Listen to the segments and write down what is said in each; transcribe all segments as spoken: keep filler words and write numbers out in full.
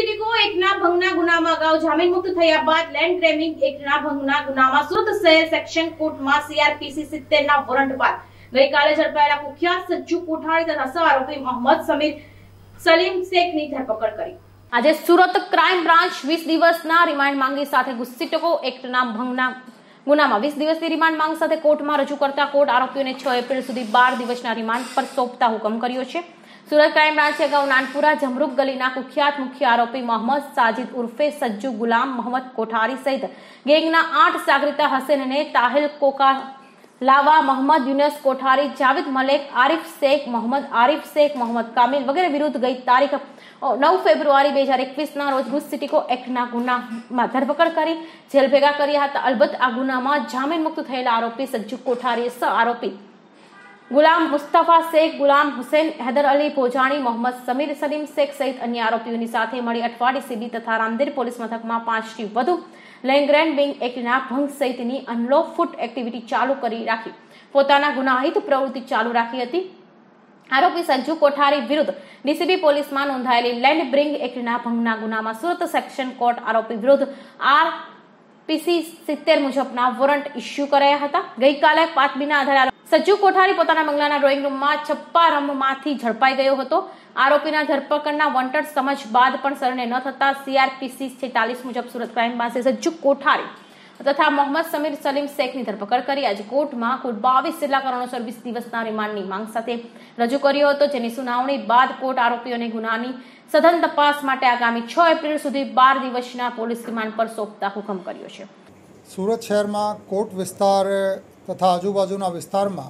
સિટીકો એકના ભંગના ગુનામાં અગાઉ જામીન મુક્ત થયા બાદ લેન્ડ ગ્રેબિંગ એકના ભંગના ગુનામાં સુરત શહેર સેક્શન કોર્ટમાં સીઆરપીસી સિત્તેર ના વોરંટ બાદ ગઈકાલે ઝડપાયેલા કુખ્યાત સજ્જુ કોઠારી તથા સહ આરોપી મોહમ્મદ સમીર સલીમ શેખની ધરપકડ કરી। આજે સુરત ક્રાઇમ બ્રાન્ચ વીસ દિવસના રિમાન્ડ માંગી સાથે ગુસ્સીટકો એક્ટના ભંગના ગુનામાં વીસ દિવસની રિમાન્ડ માંગ સાથે કોર્ટમાં રજૂ કરતા કોર્ટ આરોપીઓને છ એપ્રિલ સુધી બાર દિવસના રિમાન્ડ પર સોંપતા હુકમ કર્યો છે। સુરત ક્રાઇમ બ્રાન્ચે અગાઉ નાનપુરા જમરૂક ગલીના કુખ્યાત મુખ્ય આરોપી મોહમ્મદ સાजिद ઉર્ફે સજ્જુ ગુલામ મોહમ્મદ કોઠારી સહિત ગેંગના આઠ સાગરીતા હસેનને તાહિલ કોકા લાવા મોહમ્મદ યુનસ કોઠારી જાવેદ મલેક આરિફ શેખ મોહમ્મદ આરિફ શેખ મોહમ્મદ કામિલ વગેરે વિરુદ્ધ ગઈ તારીખ નવ ફેબ્રુઆરી બે હજાર એકવીસ ના રોજ ગુસ્સીટીકો એક્ટના ગુનામાં ધરપકડ કરી જેલ ભેગા કર્યા હતા। અલબત્ત આ ગુનામાં જામીન મુક્ત થયેલા આરોપી સજ્જુ કોઠારી સહ આરોપી ગુલામ મુસ્તફા શેખ ગુલામ હુસૈન हैदर अली भोजाणी मोहम्मद समीर सलीम शेख सहित अन्य आरोपीओनी साथे मळी अठवाडी सीबी तथा रामदेर पोलीस मथकमां पांच थी વધુ લેન્ડ ગ્રેબિંગ એક્ટના ભંગ સહિતની અનલોફુલ એક્ટિવિટી ચાલુ કરી રાખી પોતાના ગુનાહિત પ્રવૃત્તિ ચાલુ રાખી હતી। આરોપી સજ્જુ કોઠારી વિરુદ્ધ ડીસીબી પોલીસમાં નોંધાયેલી લેન્ડ બ્રિંગ એક્ટના ભંગના ગુનામાં સુરત સેક્શન કોર્ટ આરોપી વિરુદ્ધ આર પીસી સિત્તેર મુજબના વોરંટ ઇસ્યુ કરાયા હતા। ગઈકાલે બાતમીના આધારે સજ્જુ કોઠારી પોતાના બંગલાના ડ્રોઈંગ રૂમમાં છપ્પા રમમાંથી ઝડપાઈ ગયો હતો। આરોપીના ધરપકડના વોન્ટેડ સમજ બાદ પણ શરણે ન થતા સીઆરપીસી છેતાલીસ મુજબ સુરત ક્રાઇમ બ્રાન્ચે સજ્જુ કોઠારી તથા મોહમ્મદ સમીર સલીમ શેખની ધરપકડ કરી આજે કોર્ટમાં કુલ બાવીસ જેટલા કારણોસર વીસ દિવસના રિમાન્ડની માંગ સાથે રજૂ કર્યો હતો, જેની સુનાવણી બાદ કોર્ટ આરોપીઓને ગુનાની સઘન તપાસ માટે આગામી છ એપ્રિલ સુધી બાર દિવસના પોલીસ રિમાન્ડ પર સોંપતા હુકમ કર્યો છે। સુરત શહેરમાં કોટ વિસ્તાર તથા આજુબાજુના વિસ્તારમાં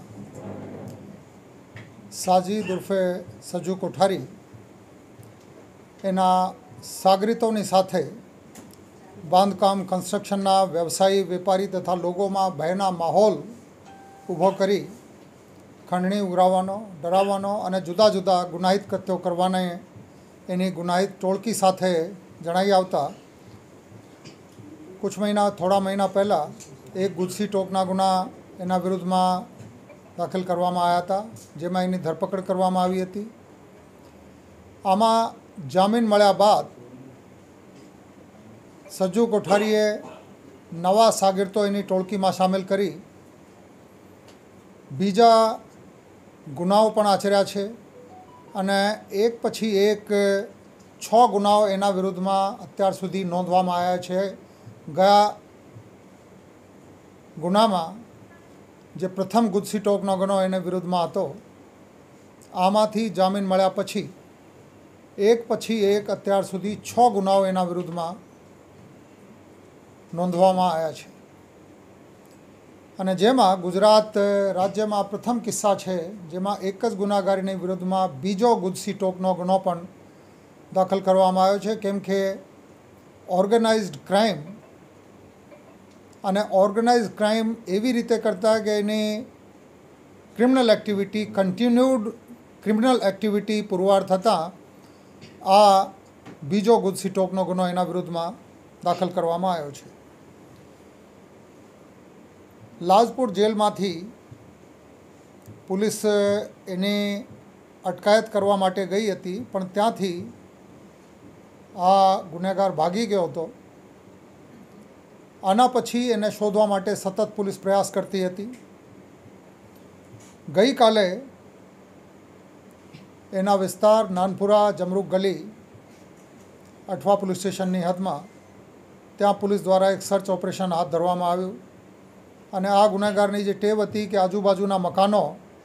સાजिद ઉર્ફે સજ્જુ કોઠારી એના સાગરીતોની સાથે બાંધકામ કન્સ્ટ્રક્શનના વ્યવસાયી વેપારી તથા લોકોમાં ભયના માહોલ ઊભો કરી ખંડણી ઉઘરાવવાનો, ડરાવવાનો અને જુદા જુદા ગુનાહિત કૃત્યો કરવાને એની ગુનાહિત ટોળકી સાથે જણાઈ આવતા कुछ महीना थोड़ा महीना पहला एक गुस्सी टोकना गुना एना विरुद्धમાં દાખલ કરવામાં આવ્યા હતા, જેમાં એની ધરપકડ કરવામાં આવી હતી। આમાં જામીન મળ્યા બાદ સજ્જુ કોઠારીએ નવા સાગીરતો એની ટોળકીમાં સામેલ કરી બીજા ગુનાઓ પણ આચર્યા છે અને એક પછી એક છ ગુનાઓ એના વિરુદ્ધમાં અત્યાર સુધી નોંધવામાં આવ્યા છે। ગયા ગુનામાં જે પ્રથમ ગુસ્સી ટોકનો ગુનો એને વિરુદ્ધમાં હતો, આમાંથી જામીન મળ્યા પછી એક પછી એક અત્યાર સુધી છ ગુનાઓ એના વિરુદ્ધમાં નોંધવામાં આવ્યા છે અને જેમાં ગુજરાત રાજ્યમાં પ્રથમ કિસ્સા છે જેમાં એક જ ગુનાગારીની વિરુદ્ધમાં બીજો ગુસ્સી ટોકનો ગુનો પણ દાખલ કરવામાં આવ્યો છે, કેમ કે ઓર્ગેનાઇઝડ ક્રાઇમ અને ઓર્ગેનાઇઝ ક્રાઇમ એવી રીતે કરતા કે એની criminal activity continued criminal activity પુરવાર થતાં આ બીજો ગુસ્સી ટોકનો ગુનો એના વિરુદ્ધમાં દાખલ કરવામાં આવ્યો છે। લાજપુર જેલમાંથી પોલીસ એની અટકાયત કરવા માટે ગઈ હતી, પણ ત્યાંથી આ ગુનેગાર ભાગી ગયો હતો। આના પછી એને શોધવા માટે સતત પોલીસ પ્રયાસ કરતી હતી। ગઈકાલે એના વિસ્તાર નાનપુરા જમરૂક ગલી અઠવા પોલીસ સ્ટેશનની હદમાં ત્યાં પોલીસ દ્વારા એક સર્ચ ઓપરેશન હાથ ધરવામાં આવ્યું અને આ ગુનેગારની જે ટેવ હતી કે આજુબાજુના મકાનો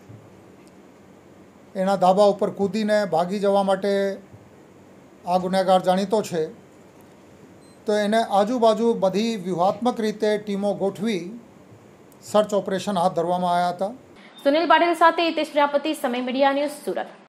એના ધાબા ઉપર કૂદીને ભાગી જવા માટે આ ગુનેગાર જાણીતો છે, તો એને આજુબાજુ બધી વ્યૂહાત્મક રીતે ટીમો ગોઠવી સર્ચ ઓપરેશન હાથ ધરવામાં આવ્યા હતા। સુનિલ પાટીલ સાથે હિતેશ પ્રજાપતિ, સમય મીડિયા ન્યૂઝ, સુરત।